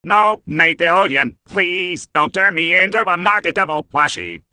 No, nickelodeon, please don't turn me into a marketable plushie.